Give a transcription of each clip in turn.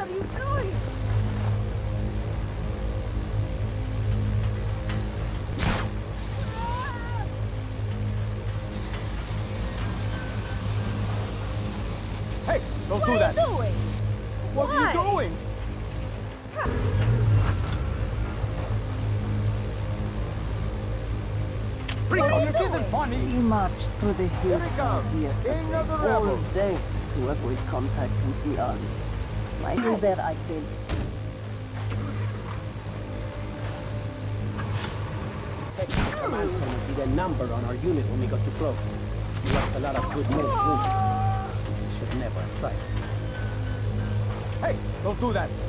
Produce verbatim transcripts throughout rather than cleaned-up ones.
are you doing? Hey, don't what do that! What are you doing? What Why? are you doing? Rico, this isn't funny! We marched through the hillsides King yesterday, of the all rebels. day, to avoid contact with the army. While there I did. Command center did a number on our unit when we got too close. We lost a lot of good men wounded. We should never have tried. Hey, don't do that!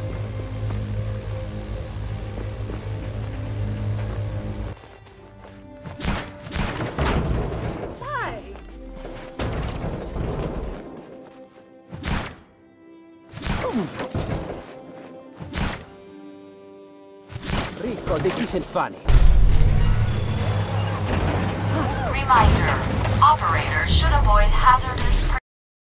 Why? Rico, this isn't funny. Reminder, operators should avoid hazardous...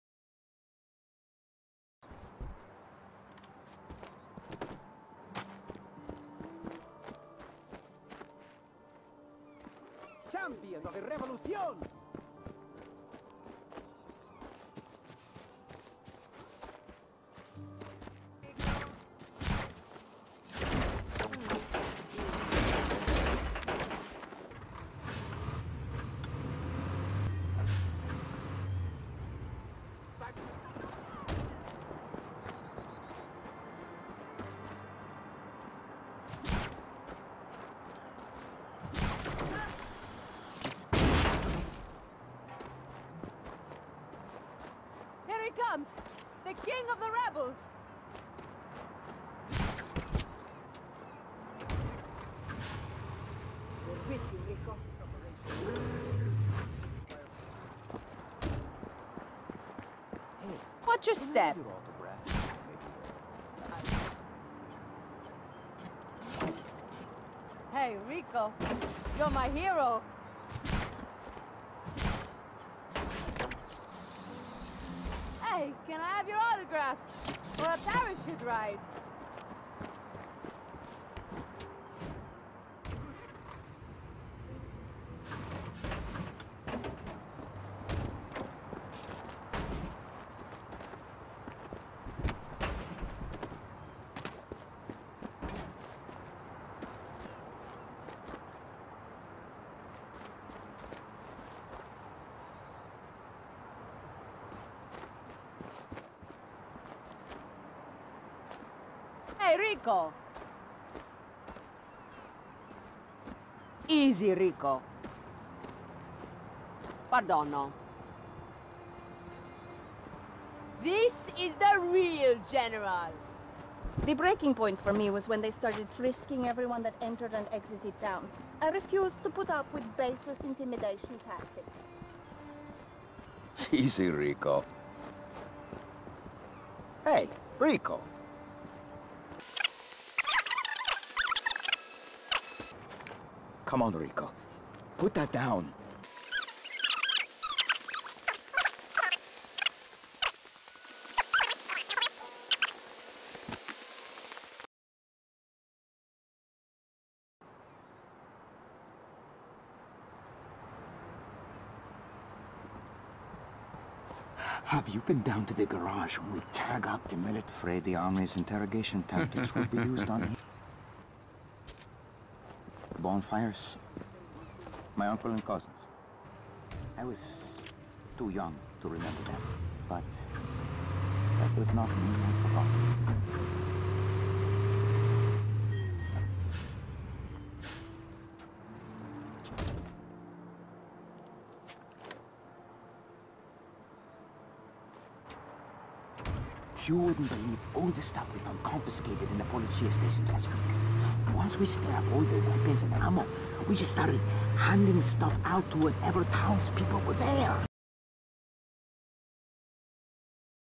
Champion of the revolution! Here he comes! The king of the rebels! We're with you, Rico. Watch your step. Hey, Rico, you're my hero. Hey, can I have your autograph? Or a parachute ride? Hey, Rico! Easy, Rico. Perdono. This is the real general. The breaking point for me was when they started frisking everyone that entered and exited town. I refused to put up with baseless intimidation tactics. Easy, Rico. Hey, Rico. Come on, Rico. Put that down. Have you been down to the garage when we tag up the millet? Afraid the army's interrogation tactics will be used on him. Bonfires. My uncle and cousins. I was too young to remember them, but that does not mean I forgot. You wouldn't believe all the stuff we found confiscated in the Policia stations last week. Once we split up all the weapons and ammo, we just started handing stuff out to whatever townspeople were there.